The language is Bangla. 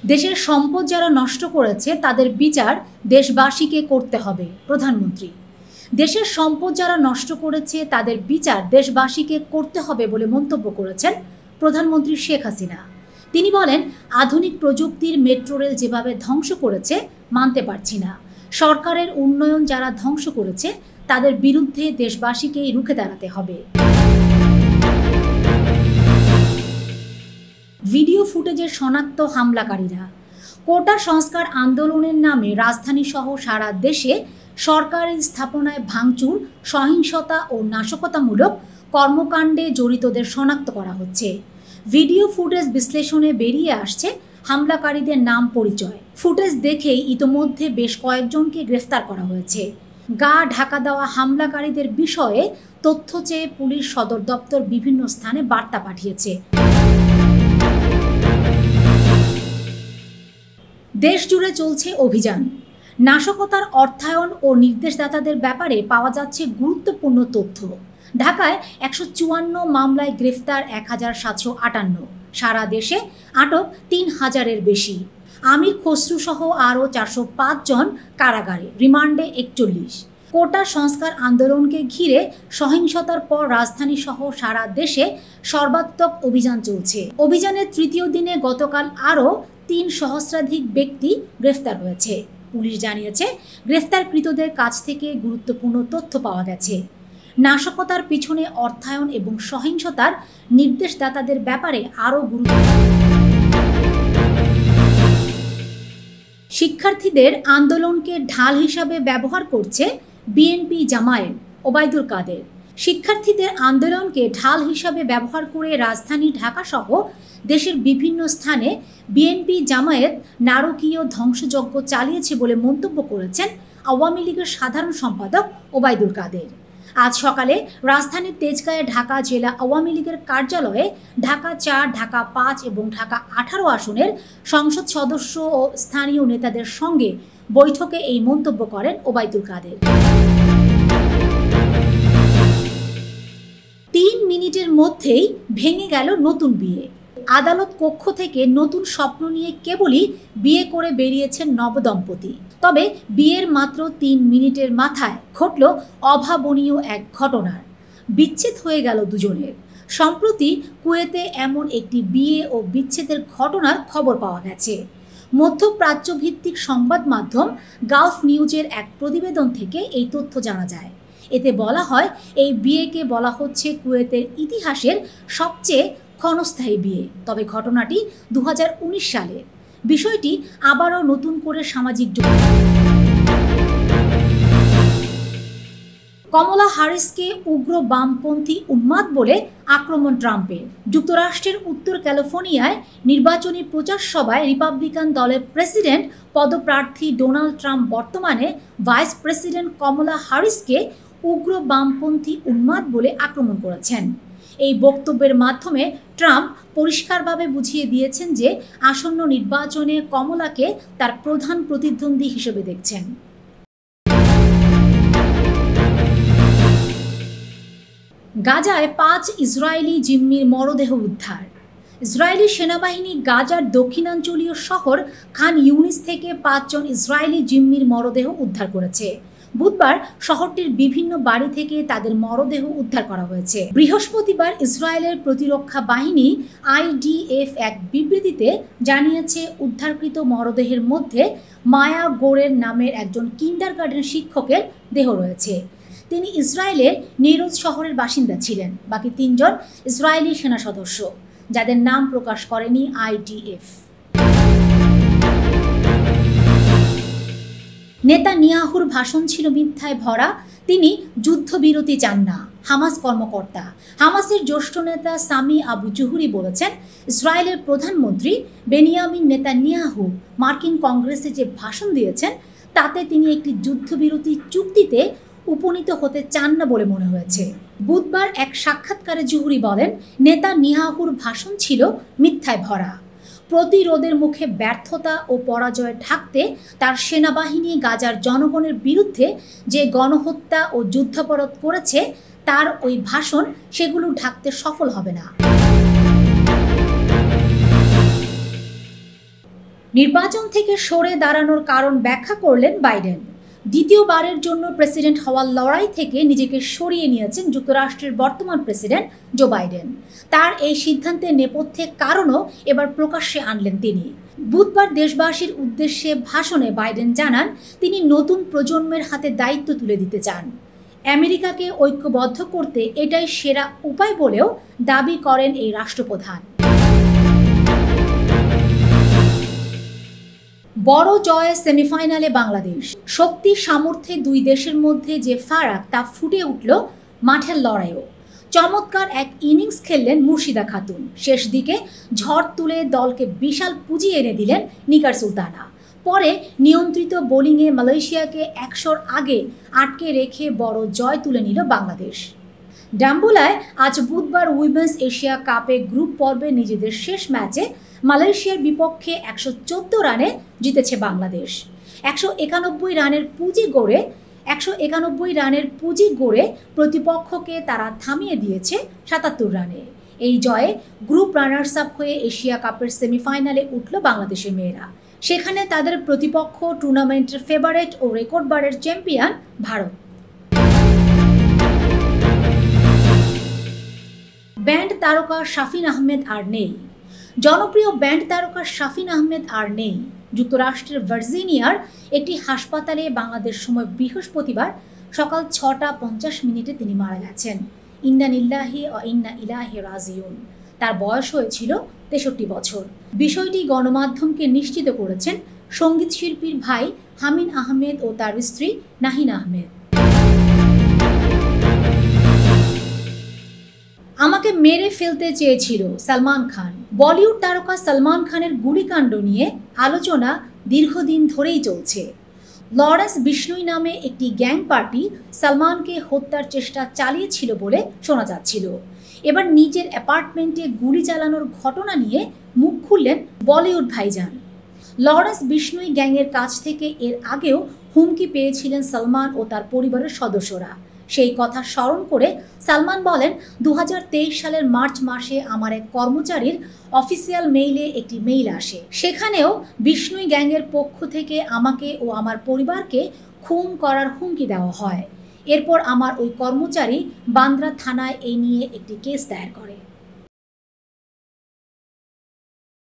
দেশের সম্পদ যারা নষ্ট করেছে তাদের বিচার দেশবাসীকে করতে হবে। প্রধানমন্ত্রী, দেশের সম্পদ যারা নষ্ট করেছে তাদের বিচার দেশবাসীকে করতে হবে বলে মন্তব্য করেছেন প্রধানমন্ত্রী শেখ হাসিনা। তিনি বলেন, আধুনিক প্রযুক্তির মেট্রো রেল যেভাবে ধ্বংস করেছে মানতে পারছি না। সরকারের উন্নয়ন যারা ধ্বংস করেছে তাদের বিরুদ্ধে দেশবাসীকেই রুখে দাঁড়াতে হবে। ভিডিও ফুটেজের শনাক্ত হামলাকারীরা। কোটা সংস্কার আন্দোলনের নামে রাজধানী সহ সারা দেশে সরকারি স্থাপনায় ভাঙচুর, সহিংসতা ও নাশকতামূলক কর্মকাণ্ডে জড়িতদের শনাক্ত করা হচ্ছে। ভিডিও ফুটেজ বিশ্লেষণে বেরিয়ে আসছে হামলাকারীদের নাম পরিচয়। ফুটেজ দেখেই ইতোমধ্যে বেশ কয়েকজনকে গ্রেফতার করা হয়েছে। গা ঢাকা দেওয়া হামলাকারীদের বিষয়ে তথ্য চেয়ে পুলিশ সদর দপ্তর বিভিন্ন স্থানে বার্তা পাঠিয়েছে। দেশ জুড়ে চলছে অভিযান। নাশকতার অর্থায়ন ও নির্দেশদাতাদের ব্যাপারে পাওয়া যাচ্ছে গুরুত্বপূর্ণ তথ্য। ঢাকায় 154 মামলায় গ্রেফতার 1758, সারা দেশে আটক 3000-এর বেশি। আমির খসরু সহ আরও 405 জন কারাগারে, রিমান্ডে 41। কোটা সংস্কার আন্দোলনকে ঘিরে সহিংসতার পর রাজধানী সহ সারা দেশে সর্বাত্মক অভিযান চলছে। অভিযানের তৃতীয় দিনে গতকাল আরও 3 সহস্রাধিক ব্যক্তি গ্রেফতার হয়েছে। পুলিশ জানিয়েছে, গ্রেফতারকৃতদের কাছ থেকে গুরুত্বপূর্ণ তথ্য পাওয়া গেছে। নাশকতার পিছনে অর্থায়ন এবং সহিংসতার নির্দেশদাতাদের ব্যাপারে আরও শিক্ষার্থীদের আন্দোলনকে ঢাল হিসাবে ব্যবহার করছে বিএনপি জামায়াত। ওবায়দুল কাদের। শিক্ষার্থীদের আন্দোলনকে ঢাল হিসাবে ব্যবহার করে রাজধানী ঢাকা সহ দেশের বিভিন্ন স্থানে বিএনপি জামায়াত নারকীয় ধ্বংসযজ্ঞ চালিয়েছে বলে মন্তব্য করেছেন আওয়ামী লীগের সাধারণ সম্পাদক ওবায়দুল কাদের। আজ সকালে রাজধানীর তেজগাঁয়ে ঢাকা জেলা আওয়ামী লীগের কার্যালয়ে ঢাকা 4, ঢাকা 5 এবং ঢাকা 18 আসনের সংসদ সদস্য ও স্থানীয় নেতাদের সঙ্গে বৈঠকে এই মন্তব্য করেন ওবায়দুল কাদের। 3 মিনিটের মধ্যেই ভেঙে গেল নতুন বিয়ে। আদালত কক্ষ থেকে নতুন স্বপ্ন নিয়ে কেবলই বিয়ে করে বেরিয়েছেন নবদম্পতি। তবে বিয়ের মাত্র 3 মিনিটের মাথায় ঘটল অভাবনীয় এক ঘটনার। বিচ্ছেদ হয়ে গেল দুজনের। সম্প্রতি কুয়েতে এমন একটি বিয়ে ও বিচ্ছেদের ঘটনার খবর পাওয়া গেছে। মধ্যপ্রাচ্য ভিত্তিক সংবাদ মাধ্যম গালফ নিউজের এক প্রতিবেদন থেকে এই তথ্য জানা যায়। এতে বলা হয়, এই বিয়েকে বলা হচ্ছে কুয়েতের ইতিহাসের সবচেয়ে ক্ষণস্থায়ী বিয়ে। তবে ঘটনাটি 2019 সালে। বিষয়টি আবারও নতুন করে সামাজিক কমলা হ্যারিসকে উগ্র বামপন্থী উন্মাদ বলে আক্রমণ ট্রাম্পের। যুক্তরাষ্ট্রের উত্তর ক্যালিফোর্নিয়ায় নির্বাচনী প্রচার সভায় রিপাবলিকান দলের প্রেসিডেন্ট পদপ্রার্থী ডোনাল্ড ট্রাম্প বর্তমানে ভাইস প্রেসিডেন্ট কমলা হ্যারিসকে উগ্র বামপন্থী উন্মাদ বলে আক্রমণ করেছেন। এই বক্তব্যের মাধ্যমে ট্রাম্প পরিষ্কারভাবে বুঝিয়ে দিয়েছেন যে আসন্ন নির্বাচনে কমলাকে তার প্রধান প্রতিদ্বন্দ্বী হিসেবে দেখছেন। গাজায় 5 ইসরায়েলি জিম্মির মরদেহ উদ্ধার। ইসরায়েলি সেনাবাহিনী গাজার দক্ষিণাঞ্চলীয় শহর খান ইউনিস থেকে 5 জন ইসরায়েলি জিম্মির মরদেহ উদ্ধার করেছে। বুধবার শহরটির বিভিন্ন বাড়ি থেকে তাদের মরদেহ উদ্ধার করা হয়েছে। বৃহস্পতিবার ইসরায়েলের প্রতিরক্ষা বাহিনী IDF এক বিবৃতিতে জানিয়েছে, উদ্ধারকৃত মরদেহের মধ্যে মায়া গোরের নামের একজন কিন্ডারগার্টেন শিক্ষকের দেহ রয়েছে। তিনি ইসরায়েলের নেরোজ শহরের বাসিন্দা ছিলেন। বাকি 3 জন ইসরায়েলি সেনা সদস্য, যাদের নাম প্রকাশ করেনি IDF। নেতানিয়াহুর ভাষণ ছিল মিথ্যায় ভরা। তিনি যুদ্ধবিরতি চান না। হামাস কর্মকর্তা। হামাসের জ্যেষ্ঠ নেতা সামি আবু জুহুরি বলেছেন, ইসরায়েলের প্রধানমন্ত্রী বেনিয়ামিন নেতানিয়াহু মার্কিন কংগ্রেসে যে ভাষণ দিয়েছেন তাতে তিনি একটি যুদ্ধবিরতি চুক্তিতে উপনীত হতে চান না বলে মনে হয়েছে। বুধবার এক সাক্ষাৎকারে জুহুরি বলেন, নেতানিয়াহুর ভাষণ ছিল মিথ্যায় ভরা। প্রতিরোধের মুখে ব্যর্থতা ও পরাজয় ঢাকতে তার সেনাবাহিনী গাজার জনগণের বিরুদ্ধে যে গণহত্যা ও যুদ্ধাপরাধ করেছে তার ওই ভাষণ সেগুলো ঢাকতে সফল হবে না। নির্বাচন থেকে সরে দাঁড়ানোর কারণ ব্যাখ্যা করলেন বাইডেন। দ্বিতীয়বারের জন্য প্রেসিডেন্ট হওয়ার লড়াই থেকে নিজেকে সরিয়ে নিয়েছেন যুক্তরাষ্ট্রের বর্তমান প্রেসিডেন্ট জো বাইডেন। তার এই সিদ্ধান্তের নেপথ্যে কারণও এবার প্রকাশ্যে আনলেন তিনি। বুধবার দেশবাসীর উদ্দেশ্যে ভাষণে বাইডেন জানান, তিনি নতুন প্রজন্মের হাতে দায়িত্ব তুলে দিতে চান। আমেরিকাকে ঐক্যবদ্ধ করতে এটাই সেরা উপায় বলেও দাবি করেন এই রাষ্ট্রপ্রধান। বড় জয়ে সেমিফাইনালে বাংলাদেশ। শক্তি সামর্থ্যে দুই দেশের মধ্যে যে ফারাক তা ফুটে উঠল মাঠের লড়াইও। চমৎকার এক ইনিংস খেললেন মুর্শিদা খাতুন। শেষ দিকে ঝড় তুলে দলকে বিশাল পুঁজি এনে দিলেন নিগার সুলতানা। পরে নিয়ন্ত্রিত বোলিংয়ে মালয়েশিয়াকে 100-র আগে আটকে রেখে বড় জয় তুলে নিল বাংলাদেশ। ডাম্বুলায় আজ বুধবার উইমেন্স এশিয়া কাপে গ্রুপ পর্বে নিজেদের শেষ ম্যাচে মালয়েশিয়ার বিপক্ষে 114 রানে জিতেছে বাংলাদেশ। 191 রানের পুঁজি গড়ে প্রতিপক্ষকে তারা থামিয়ে দিয়েছে 77 রানে। এই জয়ে গ্রুপ রানার্স আপ হয়ে এশিয়া কাপের সেমিফাইনালে উঠল বাংলাদেশের মেয়েরা। সেখানে তাদের প্রতিপক্ষ টুর্নামেন্টের ফেভারিট ও রেকর্ডবারের চ্যাম্পিয়ন ভারত। ব্যান্ড তারকা শাফিন আহমেদ আর নেই। জনপ্রিয় ব্যান্ড তারকা শাফিন আহমেদ আর নেই। যুক্তরাষ্ট্রের ভার্জিনিয়ার একটি হাসপাতালে বাংলাদেশ সময় বৃহস্পতিবার সকাল 6:50 তিনি মারা গেছেন। ইন্না লিল্লাহি ওয়া ইন্না ইলাইহি রাজিউন। তার বয়স হয়েছিল 63 বছর। বিষয়টি গণমাধ্যমকে নিশ্চিত করেছেন সঙ্গীত শিল্পীর ভাই হামিন আহমেদ ও তার স্ত্রী নাহিন আহমেদ। আমাকে মেরে ফেলতে চেয়েছিল সালমান খান। বলিউড তারকা সালমান খানের গুলিকাণ্ড নিয়ে আলোচনা দীর্ঘদিন ধরেই চলছে। লরেন্স বিষ্ণুই নামে একটি গ্যাং পার্টি সালমানকে হত্যার চেষ্টা চালিয়েছিল বলে শোনা যাচ্ছিল। এবার নিজের অ্যাপার্টমেন্টে গুলি চালানোর ঘটনা নিয়ে মুখ খুললেন বলিউড ভাইজান। লরেন্স বিষ্ণুই গ্যাংয়ের কাছ থেকে এর আগেও হুমকি পেয়েছিলেন সালমান ও তার পরিবারের সদস্যরা। সেই কথা স্মরণ করে সালমান বলেন, 2023 সালের মার্চ মাসে আমার এক কর্মচারীর অফিসিয়াল মেইলে একটি মেইল আসে। সেখানেও বিষ্ণুই গ্যাংয়ের পক্ষ থেকে আমাকে ও আমার পরিবারকে খুন করার হুমকি দেওয়া হয়। এরপর আমার ওই কর্মচারী বান্দ্রা থানায় এই নিয়ে একটি কেস দায়ের করে।